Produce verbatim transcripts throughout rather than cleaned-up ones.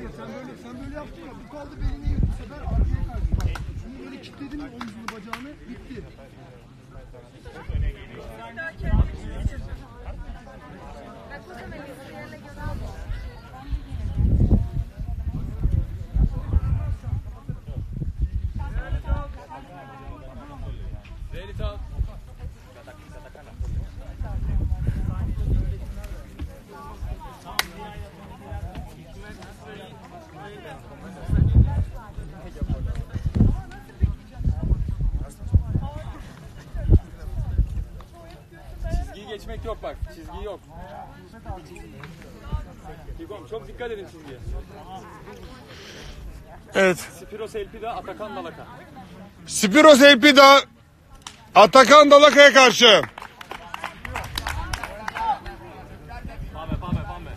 Sen böyle, sen böyle yaptın ya, bu kaldı beline yürü bu sefer arkaya karşı. Şunu böyle kilitledin mi omzunu, bacağını, bitti. Çizgiyi geçmek yok bak. Çizgi yok. Tikom çok dikkat edin çizgiye. Evet. Spiros Elpida, Atakan Dalaka. Spiros Elpida Atakan Dalaka'ya karşı. Pame, pame, pame.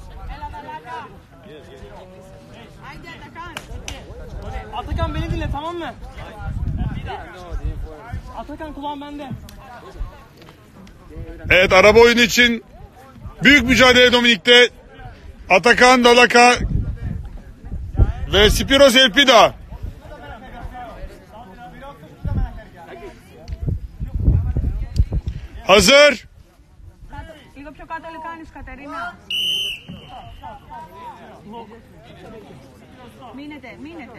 Atakan beni dinle, tamam mı? Atakan kulağın bende. Evet, araba oyunu için büyük mücadele Dominik'te. Atakan Dalaka ve Spiros Elpida. Hazır. Λίγο πιο κάτω λικάνεις, Κατερίνα. Μείνετε, μείνετε.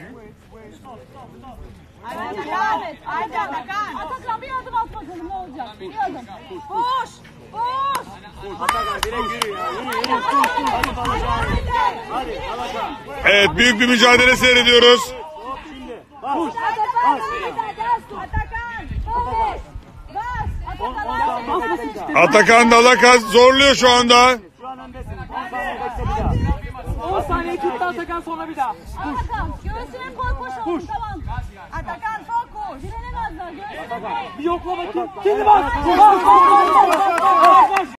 Haydi Atakan. Atakan bir adım at bakalım ne olacak? Bir adım. Koş. Koş. Atakan direkt yürü ya. Yürü yürü. Hadi Dalaka. Evet, büyük bir mücadele seyrediyoruz. Hop şimdi. Bas. Atakan. Bas. Bas. Atakan Dalaka zorluyor şu anda. Şu an öndesin. on saniye bekle bir daha. on saniye tuttu Atakan, sonra bir daha. Atakan göğsüne koy koş oğlum tamam. Atakan fokus. Direnemezler göğsüne koy. Bir yokla bakayım. Şimdi bas. Bas.